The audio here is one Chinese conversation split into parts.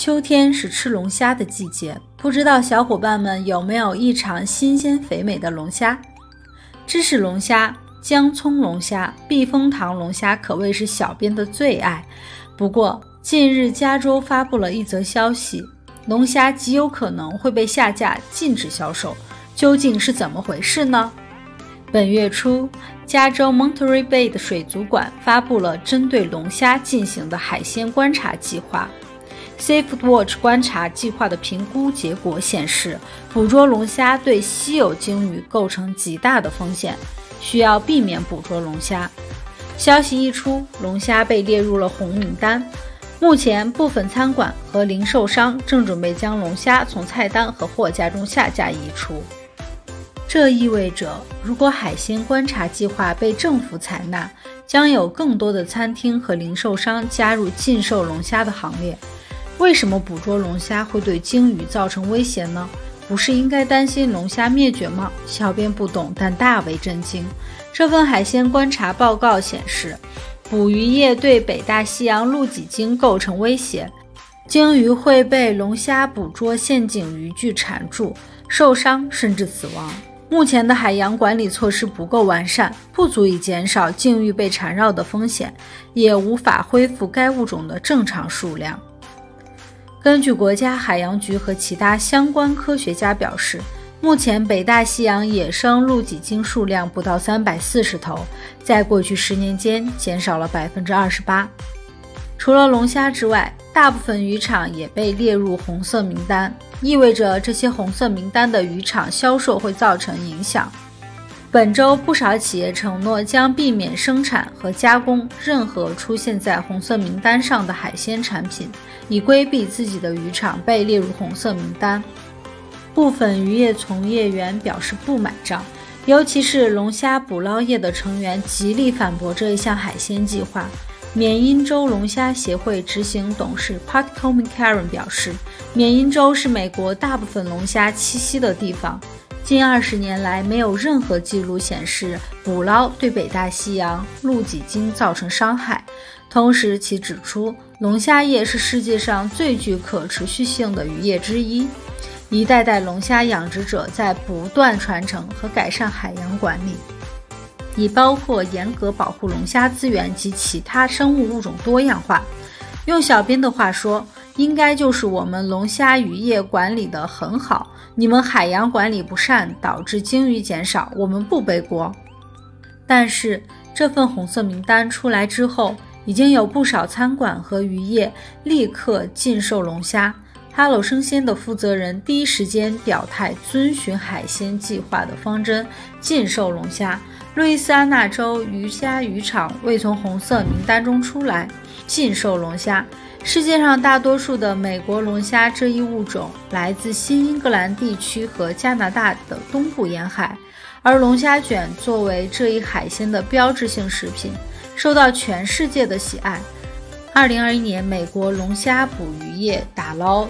秋天是吃龙虾的季节，不知道小伙伴们有没有一尝新鲜肥美的龙虾？芝士龙虾、姜葱龙虾、避风塘龙虾可谓是小编的最爱。不过，近日加州发布了一则消息，龙虾极有可能会被下架禁止销售，究竟是怎么回事呢？本月初，加州 Monterey Bay 的水族馆发布了针对龙虾进行的海鲜观察计划。SafeWatch 观察计划的评估结果显示，捕捉龙虾对稀有鲸鱼构成极大的风险，需要避免捕捉龙虾。消息一出，龙虾被列入了红名单。目前，部分餐馆和零售商正准备将龙虾从菜单和货架中下架移除。这意味着，如果海鲜观察计划被政府采纳，将有更多的餐厅和零售商加入禁售龙虾的行列。为什么捕捉龙虾会对鲸鱼造成威胁呢？不是应该担心龙虾灭绝吗？小编不懂，但大为震惊。这份海鲜观察报告显示，捕鱼业对北大西洋陆脊鲸构成威胁，鲸鱼会被龙虾捕捉陷阱渔具缠住，受伤甚至死亡。目前的海洋管理措施不够完善，不足以减少鲸鱼被缠绕的风险，也无法恢复该物种的正常数量。根据国家海洋局和其他相关科学家表示，目前北大西洋野生陆脊鲸数量不到340头，在过去10年间减少了28%。除了龙虾之外，大部分渔场也被列入红色名单，意味着这些红色名单的渔场销售会造成影响。本周，不少企业承诺将避免生产和加工任何出现在红色名单上的海鲜产品，以规避自己的渔场被列入红色名单。部分渔业从业员表示不买账，尤其是龙虾捕捞业的成员极力反驳这一项海鲜计划。缅因州龙虾协会执行董事 Patcombe Karen 表示，缅因州是美国大部分龙虾栖息的地方。近20年来，没有任何记录显示捕捞对北大西洋陆脊鲸造成伤害。同时，其指出，龙虾业是世界上最具可持续性的渔业之一。一代代龙虾养殖者在不断传承和改善海洋管理，以包括严格保护龙虾资源及其他生物物种多样化。用小编的话说，应该就是我们龙虾渔业管理得很好，你们海洋管理不善，导致鲸鱼减少，我们不背锅。但是这份红色名单出来之后，已经有不少餐馆和渔业立刻禁售龙虾。哈喽生鲜的负责人第一时间表态，遵循海鲜计划的方针，禁售龙虾。路易斯安那州鱼虾渔场未从红色名单中出来，禁售龙虾。世界上大多数的美国龙虾这一物种来自新英格兰地区和加拿大的东部沿海，而龙虾卷作为这一海鲜的标志性食品，受到全世界的喜爱。2021年，美国龙虾捕鱼业打捞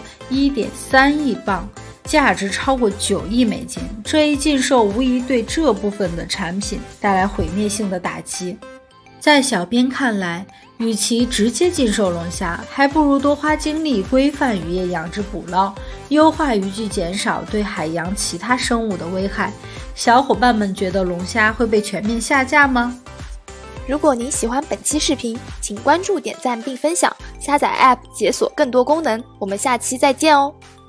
1.3 亿磅，价值超过9亿美金。这一禁售无疑对这部分的产品带来毁灭性的打击。在小编看来，与其直接禁售龙虾，还不如多花精力规范渔业养殖捕捞，优化渔具，减少对海洋其他生物的危害。小伙伴们觉得龙虾会被全面下架吗？ 如果您喜欢本期视频，请关注、点赞并分享，下载 App 解锁更多功能。我们下期再见哦！